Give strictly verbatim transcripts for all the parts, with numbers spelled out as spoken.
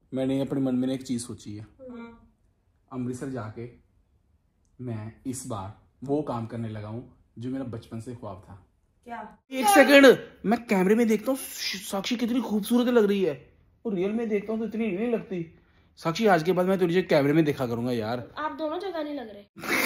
मैंने अपने मन में एक चीज सोची है, अमृतसर जाके मैं इस बार वो काम करने लगा हूँ जो मेरा बचपन से ख्वाब था। क्या? एक सेकंड, मैं कैमरे में देखता हूँ साक्षी कितनी खूबसूरत लग रही है और रियल में देखता हूँ तो इतनी नहीं लगती। साक्षी आज के बाद मैं तुझे कैमरे में देखा करूंगा यार। आप दोनों जगह नहीं लग रहे।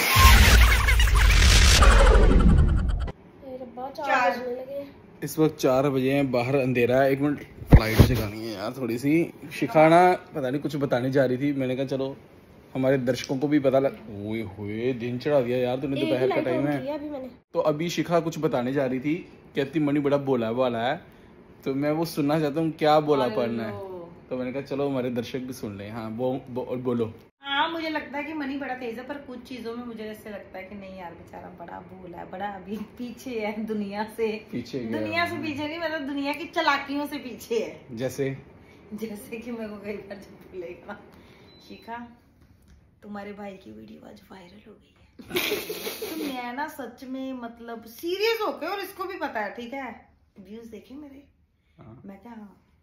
चार बजने लगे। इस वक्त चार बजे हैं, बाहर अंधेरा है। एक मिनट फ्लाइट जगानी है यार थोड़ी सी। शिखाना पता नहीं कुछ बताने जा रही थी, मैंने कहा चलो हमारे दर्शकों को भी पता लग। ओए होए दिन चढ़ा दिया यार तूने, दोपहर का टाइम है। अभी मैंने तो अभी शिखा कुछ बताने जा रही थी, कहती मनी बड़ा बोला वाला है, तो मैं वो सुनना चाहता हूँ क्या बोला पढ़ना है। तो मैंने कहा चलो हमारे दर्शक भी सुन ले। हाँ वो, वो बोलो। हाँ मुझे लगता है कि मनी बड़ा तेज है, पर कुछ चीजों में मुझे ऐसे लगता है कि नहीं यार बेचारा बड़ा भोला है, बड़ा अभी पीछे है दुनिया से। पीछे दुनिया से पीछे नहीं, मतलब दुनिया की चालाकियों से पीछे है। जैसे जैसे कि मेरे को कई बार जब बोलेगा शिखा तुम्हारे भाई की वीडियो आज वायरल हो गई है। तो मैं ना सच में मतलब सीरियस होके, और इसको भी पता है ठीक है, व्यूज देखे मेरे। मैं क्या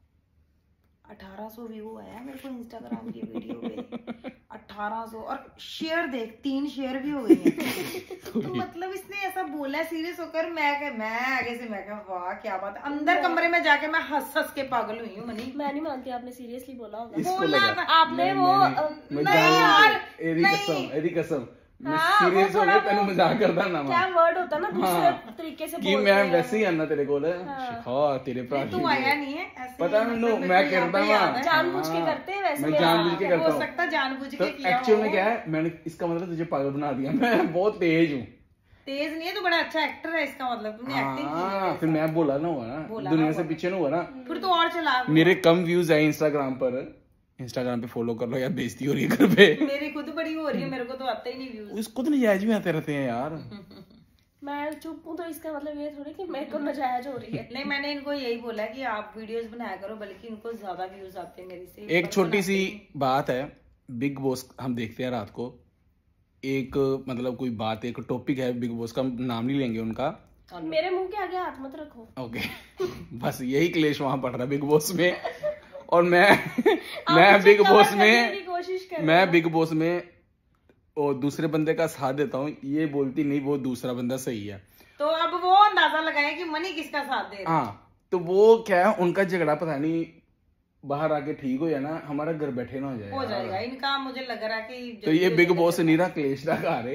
अठारह सौ व्यू आया मेरे को इंस्टाग्राम की वीडियो पे, अठारह सौ, और शेयर देख तीन शेयर भी हो गई हैं। तो मतलब इसने ऐसा बोला है सीरियस होकर, मैं क्या मैं आगे से मैं क्या वाह क्या बात है। अंदर कमरे में जाके मैं हंस हंस के पागल हुई हूँ मनी। मैं नहीं मानती आपने सीरियसली बोला होगा। बोला आपने वो नहीं यार, एरी कसम एरी कसम सीरियस हो गया, तेन मजाक करदा ना। क्या वर्ड होता ना दूसरे तरीके से कि मैं वैसे ही आना तेरे कोल। शिखा तेरे भरा तू आया नहीं है ऐसे, पता मैनू मैं करदा हां, जानबूझ के करते हैं वैसे। मैं जानबूझ के करता हूं, हो सकता जानबूझ के किया। एक्चुअल में क्या है, मैंने इसका मतलब तुझे पागल बना दिया। मैं बहुत तेज हूँ। तेज नहीं है तो बड़ा अच्छा एक्टर है, इसका मतलब तुमने एक्टिंग की है। फिर मैं बोला ना हुआ ना, दुनिया से पीछे ना हुआ ना, फिर तो और चला। मेरे कम व्यूज है इंस्टाग्राम पर, इंस्टाग्राम पे फॉलो कर लो यार, बेइज्जती हो रही है घर पे। मेरी खुद बड़ी हो रही है, मेरे को तो आते ही नहीं व्यूज। इसको तो नजायज भी आते रहते हैं यार। मैं चुप हूँ तो इसका मतलब ये थोड़ी कि मेरे को नजायज हो रही है। नहीं मैंने इनको यही बोला कि आप वीडियोस बनाया करो, बल्कि इनको ज्यादा व्यूज आते हैं मेरे से। एक छोटी सी बात है, बिग बॉस हम देखते हैं रात को, एक मतलब कोई बात एक टॉपिक है बिग बॉस का, नाम नहीं लेंगे उनका। मेरे मुंह के आगे हाथ मत रखो। ओके बस यही क्लेश वहां पड़ रहा है बिग बॉस में। और मैं मैं बिग बॉस में मैं बिग बॉस में और दूसरे बंदे का साथ देता हूँ, ये बोलती नहीं वो दूसरा बंदा सही है। तो अब वो अंदाजा लगाए कि मनी किसका साथ दे रहा है। हाँ तो वो क्या है, उनका झगड़ा पता नहीं बाहर आके ठीक हो जाए ना, हमारा घर बैठे ना हो जाए। हो जाएगा इनका, मुझे लग रहा है कि तो ये बिग बॉस नहीं रहा, क्लेश रहा आ रहे।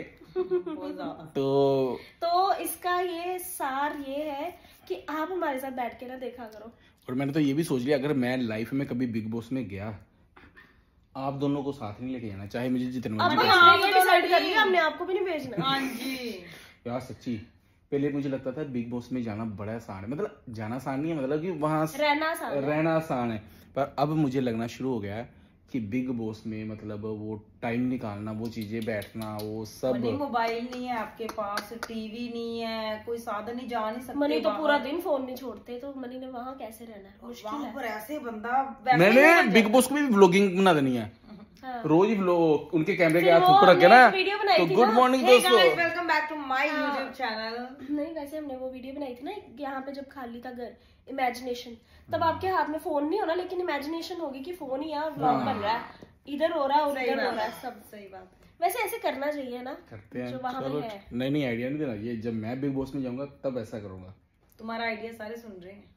तो तो इसका ये सार ये है कि आप हमारे साथ बैठ के ना देखा करो। और मैंने तो ये भी सोच लिया, अगर मैं लाइफ में कभी बिग बॉस में गया, आप दोनों को साथ नहीं लेके जाना, चाहे मुझे जितने मर्जी पैसे। डिसाइड कर लिया हमने, आपको भी नहीं भेजना। हाँ जी यार सच्ची, पहले मुझे लगता था बिग बॉस में जाना बड़ा आसान है, मतलब जाना आसान नहीं है, मतलब कि वहां रहना आसान रहना आसान है, पर अब मुझे लगना शुरू हो गया है कि बिग बॉस में मतलब वो टाइम निकालना, वो चीजें बैठना, वो सब। मोबाइल नहीं है आपके पास, टीवी नहीं है, कोई साधन नहीं, जा नहीं सकते। मनी तो पूरा दिन फोन नहीं छोड़ते, तो मनी ने वहाँ कैसे रहना है, मुश्किल है। पर ऐसे बंदा मैंने बिग बॉस को भी व्लॉगिंग बना देनी है। हाँ। रोज ही व्लॉग उनके कैमरे के हाथ ऊपर रख के ना, तो गुड मॉर्निंग दोस्तों, welcome back to my YouTube channel. नहीं वैसे हमने वो वीडियो बनाई थी ना यहाँ पे, जब खाली था घर, इमेजिनेशन, तब आपके हाथ में फोन नहीं होना, लेकिन इमेजिनेशन होगी कि फोन ही यहाँ व्लॉग बन रहा है, इधर हो रहा है और इधर हो रहा है, सब सही बात। वैसे ऐसे करना चाहिए ना, करते हैं जो वहाँ पे है। नहीं नहीं आइडिया नहीं देना, ये जब मैं बिग बॉस में जाऊंगा तब ऐसा करूंगा। तुम्हारा आइडिया सारे सुन रहे हैं।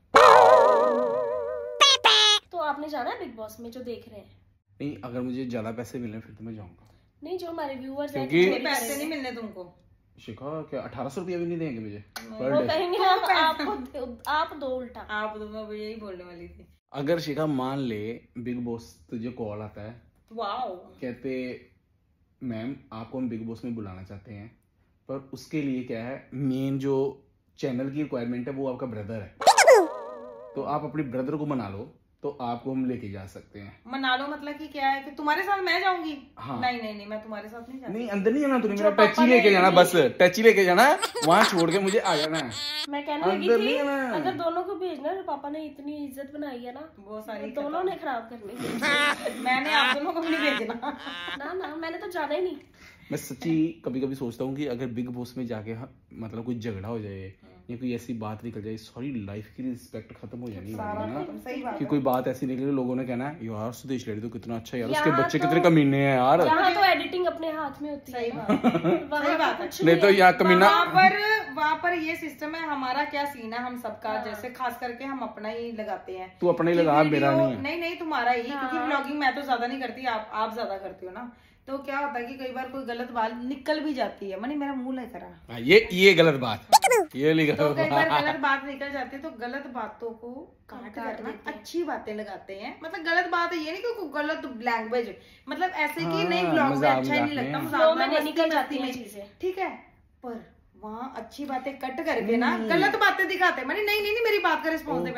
तो आपने जाना है बिग बॉस में जो देख रहे हैं? नहीं, अगर मुझे ज्यादा पैसे मिले फिर तो मैं जाऊंगा। नहीं, जो हमारे व्यूअर्स हैं, क्योंकि पैसे नहीं मिलने तुमको। शिखा क्या अठारह सौ रुपया भी नहीं देंगे मुझे? वो कहेंगे आप, आपको आप दो उल्टा। आप दो, मैं यही बोलने वाली थी। अगर शिखा मान ले बिग बॉस तुझे कॉल आता है, वाओ, कहते मैम आपको हम बिग बॉस में बुलाना चाहते हैं, पर उसके लिए क्या है, मेन जो चैनल की रिक्वायरमेंट है वो आपका ब्रदर है, तो आप अपने ब्रदर को मना लो तो आपको हम लेके जा सकते हैं। मना लो मतलब कि क्या है कि तुम्हारे साथ मैं जाऊंगी? हाँ। नहीं नहीं नहीं, मैं तुम्हारे साथ नहीं जाती। नहीं अंदर नहीं जाना, तूने मेरा टच ही लेके जाना, बस टच ही लेके जाना, वहाँ छोड़ के मुझे आ जाना है। मैं कहने लगी थी अगर दोनों को भेजना है, पापा ने इतनी इज्जत बनाई है ना, वो सारी दोनों ने खराब करनी। मैंने आप दोनों को नहीं भेजना। ना ना, मैंने तो जाना ही नहीं। मैं सच्ची कभी कभी सोचता हूँ कि अगर बिग बॉस में जाके हाँ, मतलब कोई झगड़ा हो जाए या कोई ऐसी बात निकल जाए, सारी लाइफ की रिस्पेक्ट खत्म हो जानी है ना, सही बात कि कोई बात ऐसी निकले लोगों ने कहना है यार सुदेश लड़ी तो कितना अच्छा यार, उसके यहाँ बच्चे तो- कितने कमीने हैं यार। यहाँ तो एडिटिंग अपने हाथ में होती है। सही बात है, सही बात है। नहीं तो यहाँ कमीना वहाँ पर वहाँ पर ये सिस्टम है, हमारा क्या सीन है, हम सबका जैसे खास करके हम अपना ही लगाते हैं। तू अपना ही लगा, मेरा नहीं है। नहीं नहीं तुम्हारा ही, क्योंकि व्लॉगिंग मैं तो ज्यादा नहीं करती, आप आप ज्यादा करती हो ना। तो क्या होता है कि कई बार कोई गलत बात निकल भी जाती है, मनी मेरा मुंह नहीं करा, हाँ, ये ये गलत बात, ये नहीं तो गलत कई बार बात। गलत बात निकल जाती है, तो गलत बातों को काट करना अच्छी बातें लगाते हैं। मतलब गलत बात है ये नहीं कि कोई गलत लैंग्वेज, मतलब ऐसे कि हाँ, नहीं ब्लॉग में मजाक अच्छा ही नहीं मजाक लगता, में। मजाक में में निकल जाती मस्ती हैं में, चीजें। ठीक है। पर वहाँ अच्छी बातें कट करके ना गलत बातें दिखाते हैं। मैंने नहीं नहीं नहीं मेरी बात का रिस्पॉन्स है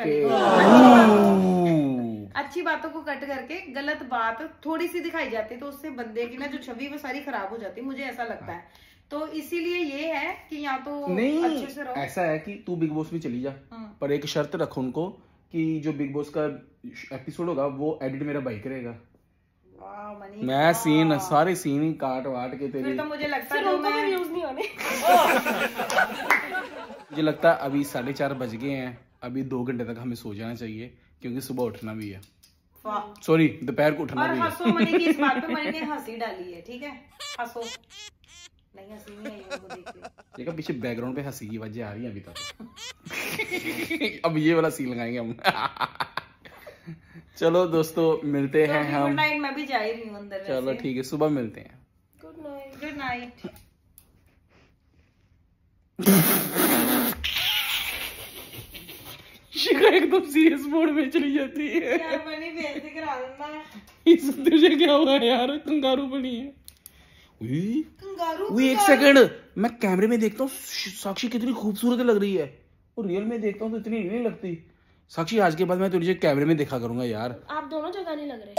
पहले। अच्छी बातों को कट करके गलत बात थोड़ी सी दिखाई जाती है, तो उससे बंदे की ना जो छवि वो सारी खराब हो जाती है, मुझे ऐसा लगता है। तो इसीलिए ये है कि या तो नहीं अच्छे से रहो। ऐसा है कि तू बिग बॉस में चली जा, पर एक शर्त रखो उनको कि जो बिग बॉस का एपिसोड होगा वो एडिट मेरा भाई करेगा। वाह मनी, मैं सीन सारे सीन ही काट वाट के तेरे, फिर तो मुझे लगता है फिर जो उनको भी मैं व्यूज नहीं होने। मुझे लगता है अभी साढ़े चार बज गए हैं, अभी दो घंटे तक हमें सो जाना चाहिए क्योंकि सुबह उठना भी है, वाह। सॉरी दोपहर को उठना और भी है। हंसो मनी की इस बात पे मनी ने हंसी डाली है, ठीक है, हंसो। नहीं हंसी नहीं आई वो देख के। देखा पीछे बैकग्राउंड पे हंसी की आवाजें आ रही हैं अभी तक। अब ये वाला सीन लगाएंगे हम। चलो दोस्तों मिलते हैं गुड हम, नाइट, मैं भी जा ही रही हूँ अंदर। चलो ठीक है सुबह मिलते हैं। Good night. Good night. Shikha एकदम सीरियस मोड में चली जाती है। क्या बनी बेइज्जती करा देना। इस तुझे क्या हुआ यार, कंगारू बनी है। उई, कंगारू उई, एक सेकंड, मैं कैमरे में देखता हूँ साक्षी कितनी खूबसूरत लग रही है, और रियल में देखता हूँ तो इतनी नहीं लगती। साक्षी आज के बाद मैं तुझे कैमरे में देखा करूंगा यार। आप दोनों जगह नहीं लग रहे।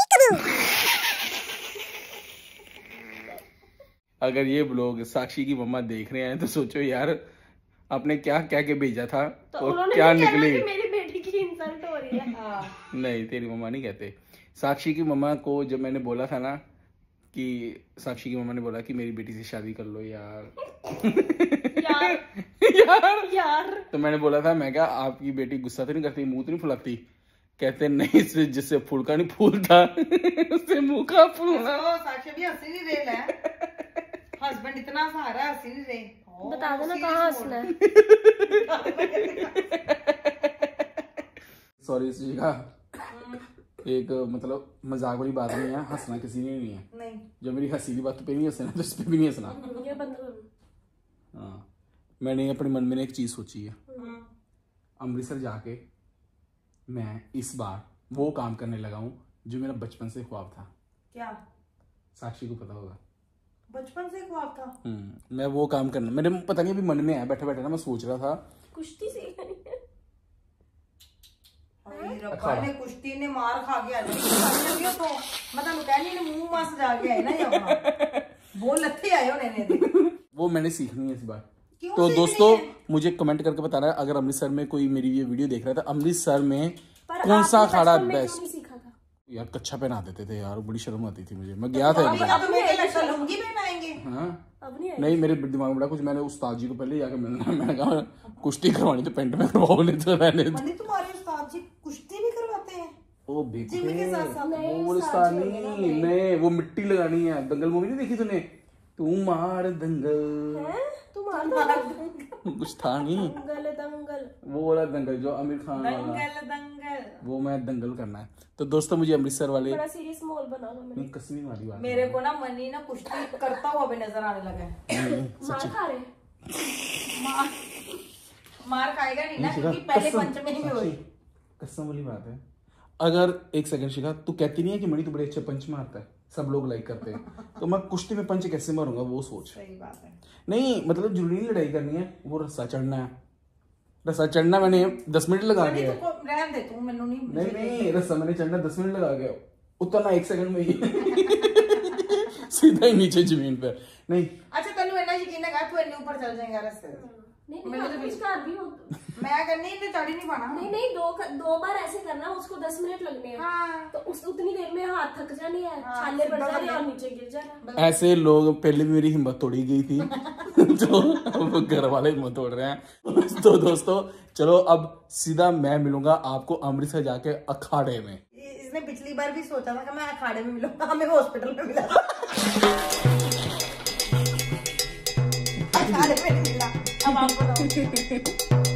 अगर ये ब्लॉग साक्षी की मम्मा देख रहे हैं तो सोचो यार आपने क्या क्या के भेजा था तो और उन्होंने क्या भी कहना निकली। कि मेरी बेटी की इंसल्ट हो रही है। हाँ। नहीं तेरी मम्मा नहीं कहते। साक्षी की मम्मा को जब मैंने बोला था ना कि साक्षी की मम्मा ने बोला कि मेरी बेटी से शादी कर लो यार। यार यार यार तो मैंने बोला था, मैं क्या आपकी बेटी गुस्सा तो नहीं करती, मुंह तो नहीं फुलाती? कहते नहीं, इससे जिससे फूलका नहीं फूलता उससे मुंह का फूलना। तो साक्षी भी हंसी नहीं रहे है, हस्बैंड इतना सहारा हंसी नहीं रहे। बता देना कहाँ हंसना है। सॉरी शिखा, एक मतलब मजाक वाली बात नहीं है, हंसना किसी ने नहीं है। नहीं जो मेरी हंसीली बात पे नहीं हंसना तो इस पे भी नहीं हंसना। ये बंद करो। हाँ मैंने अपने मन में एक चीज सोची है, अमृतसर जाके मैं इस बार वो काम करने लगा हूँ जो मेरा बचपन से ख्वाब था। क्या? साक्षी को पता होगा, बचपन से ख्वाब था। हम्म मैं वो काम करना, मेरे पता नहीं अभी मन में है, बैठे बैठे ना मैं सोच रहा था कुश्ती सीखनी है। अरे रब्बा ने कुश्ती ने मार खा के आ जाएगी तो मतलब कहनी ने मुंह मास जाके आए ना यहाँ वो लत्थे आए होने ने। वो मैंने सीखनी है इस बार। क्यों तो सीखनी दोस्तों है? मुझे कमेंट करके बताना है अगर अमृतसर में कोई मेरी ये वीडियो देख रहा था, अमृतसर में पर कौन सा आपने अखाड़ा बचपन में क्यों बेस्ट। नहीं सीखा था? यार कच्छा पहना देते थे यार, बड़ी शर्म आती थी मुझे, मैं गया था एक अब बार। अब मेरे लगता लुंगी पहनाएंगे। हाँ अब नहीं नहीं मेरे दिमाग में बड़ा कुछ, मैंने उस्ताद जी को पहले जाके मिलना, मैंने कहा कुश्ती करवानी तो पेंट में करवाओ नहीं तो रहने दो। मनी तुम्हारे उस्ताद जी कुश्ती भी करवाते हैं? ओ बेटे जिम के साथ साथ वो उस्ताद नहीं, नहीं वो मिट्टी लगानी है। दंगल मूवी नहीं देखी तूने? तू मार दंगल, हैं? तुम आते कुछ था नहीं दंगल दंगल वो वाला दंगल जो आमिर खान वाला, दंगल दंगल। वो मैं दंगल करना है। तो दोस्तों मुझे अमृतसर वाले बड़ा सीरियस माहौल बना लो मेरे। कसमी वाली बात मेरे को ना मनी ना कुश्ती करता हुआ भी नजर आने लगा है। मार खा रहे। मार मार खाएगा नहीं ना क्योंकि पहले पंचमी में हुई। कसम वाली बात है। अगर एक सेकंड शिखा, तू कहती नहीं है कि मणि तू बड़े अच्छे पंच मारता है, सब लोग लाइक करते हैं, तो मैं कुश्ती में पंच कैसे मारूंगा वो सोच। सही बात है। नहीं मतलब जरूरी नहीं लड़ाई करनी है, वो रस्सा चढ़ना है, रस्सा चढ़ना मैंने दस मिनट लगा मनी गया। तुमको रहन दे, तू मैनू नहीं नहीं नहीं रस्सा मैंने चढ़ना दस मिनट लगा गया, उतरना एक सेकंड में ही सीधा ही नीचे जमीन पे। नहीं अच्छा तेनू इतना यकीन है तू इन्ने ऊपर चल जाएगा रास्ते नहीं नहीं आप कुछ कर भी हो मैं करनी इतने चढ़ी नहीं पाना। नहीं नहीं दो दो बार ऐसे करना, उसको दस मिनट लगने हैं। हाँ। तो उस उतनी देर में हाथ थक जाने हैं, छाले पड़ जा रहे और नीचे गिर जा रहा। ऐसे लोग पहले भी मेरी हिम्मत तोड़ी गई थी तो अब घर वाले हिम्मत तोड़ रहे हैं। तो दोस्तों चलो अब सीधा मैं मिलूंगा आपको अमृतसर जाके अखाड़े में। इसने पिछली बार भी सोचा था कि मैं अखाड़े में मिलूंगा, हमें हॉस्पिटल में मिला अखाड़े में नहीं मिला। अब आपको